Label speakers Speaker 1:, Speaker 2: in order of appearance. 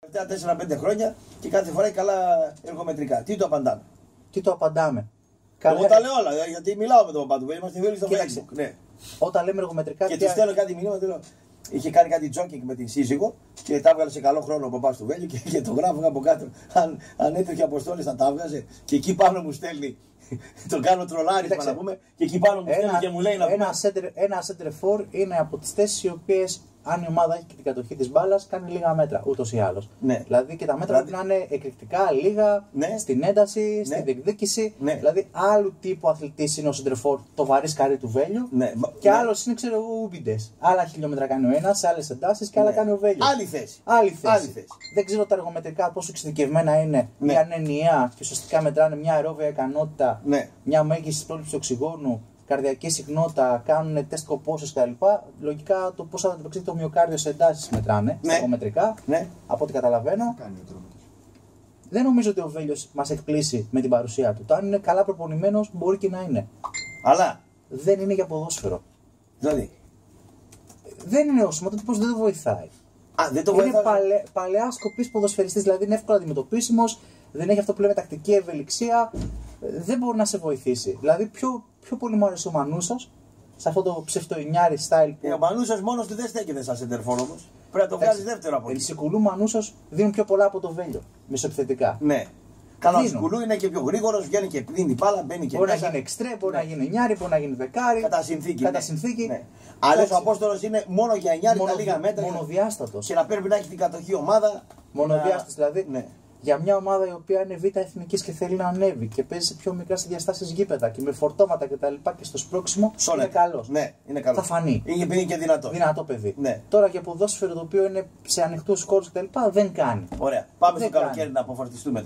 Speaker 1: Τελευταία 4-5 χρόνια και κάθε φορά καλά εργομετρικά. Τι το απαντάμε.
Speaker 2: Τι το απαντάμε.
Speaker 1: Εγώ τα λέω όλα, γιατί μιλάω με τον παπά του. Είμαστε φίλοι στο Facebook. Ναι.
Speaker 2: Όταν λέμε εργομετρικά.
Speaker 1: Και του στέλνω κάτι μηνύματα. Είχε κάνει κάτι τζόκινγκ με την σύζυγο και τα έβγαλε σε καλό χρόνο ο παπάς του Βέλιου και το γράφω από κάτω. Αν έτρεχε Αποστόλης θα τα έβγαζε και εκεί πάνω μου στέλνει. Το κάνω τρολάρισμα να πούμε και εκεί πάνω μου στέλνει και μου λέει να πούμε.
Speaker 2: Ένα center for είναι από τις θέσεις οι οποίες αν η ομάδα έχει και την κατοχή της μπάλας κάνει λίγα μέτρα ούτως ή άλλως.
Speaker 1: Ναι.
Speaker 2: Δηλαδή και τα μέτρα πρέπει να είναι εκρηκτικά, λίγα,
Speaker 1: ναι.
Speaker 2: Στην ένταση, στην διεκδίκηση.
Speaker 1: Ναι.
Speaker 2: Δηλαδή άλλου τύπου αθλητής είναι ο center for, το βαρύ σκαρί του Βέλιου.
Speaker 1: Ναι.
Speaker 2: Και άλλος είναι, ξέρω εγώ, Ούμπιντες. Άλλα χιλιόμετρα κάνει ο ένας, άλλες εντάσεις και άλλα κάνει ο Βέλιος.
Speaker 1: Άλλη θέση.
Speaker 2: Δεν ξέρω τα εργομετρικά πόσο εξειδικευμένα είναι ή αν είναι ενιαία και ουσιαστικά μετράνε μια αερόβια ικανότητα, μια μέγιστη πρόληψη οξυγόνου, καρδιακή συχνότητα, κάνουν τεστ κοπόσεως κτλ. Λογικά το πώς θα αντιπεξέλθει το μυοκάρδιο σε εντάσεις μετράνε εργομετρικά. Από ό,τι καταλαβαίνω. Δεν νομίζω ότι ο Βέλιος μας εκπλήσει με την παρουσία του. Το αν είναι καλά προπονημένος μπορεί και να είναι.
Speaker 1: Αλλά
Speaker 2: δεν είναι για ποδόσφαιρο.
Speaker 1: Δηλαδή.
Speaker 2: Δεν είναι ο σωματότυπος, δεν το βοηθάει.
Speaker 1: Δεν το βοηθάει.
Speaker 2: Είναι παλαιά σκοπής ποδοσφαιριστής, δηλαδή είναι εύκολα αντιμετωπίσιμος, δεν έχει αυτό που λέμε τακτική ευελιξία, δεν μπορεί να σε βοηθήσει. Δηλαδή πιο πολύ μου αρέσει ο Μανούσας, σε αυτό το ψευτοινιάρι style.
Speaker 1: Ο Μανούσας μόνος του δεν στέκεται σαν σεντερφόρ όμως. Πρέπει να το βγάζει δεύτερο από εκεί.
Speaker 2: Σικουλού Μανούσας δίνουν πιο πολλά από το Βέλιο, μεσοεπιθετικά.
Speaker 1: Ναι. Καλά, ο Σικουλού είναι και πιο γρήγορος, βγαίνει και πλύνει μπάλα, μπαίνει και
Speaker 2: μπορεί να γίνει εξτρέ, μπορεί να γίνει νιάρι, μπορεί να γίνει δεκάρι.
Speaker 1: Κατά συνθήκη. Ναι. Αλλά ο Απόστολος είναι μόνο για νιάρι τα λίγα μέτρα.
Speaker 2: Μονοδιάστατος.
Speaker 1: Και να πρέπει να έχει την κατοχή ομάδα.
Speaker 2: Μονοδιάστατος δηλαδή. Ναι. Για μια ομάδα η οποία είναι β' εθνικής και θέλει να ανέβει και παίζει σε πιο μικρές διαστάσεις γήπεδα και με φορτώματα κτλ. Και στο σπρώξιμο είναι καλός.
Speaker 1: Ναι, είναι καλός.
Speaker 2: Θα φανεί.
Speaker 1: Είναι και δυνατό.
Speaker 2: Δυνατό παιδί.
Speaker 1: Ναι.
Speaker 2: Τώρα για ποδόσφαιρο το οποίο είναι σε ανοιχτούς χώρους κτλ. Δεν κάνει.
Speaker 1: Ωραία. Πάμε στο καλοκαίρι να αποφορτιστούμε.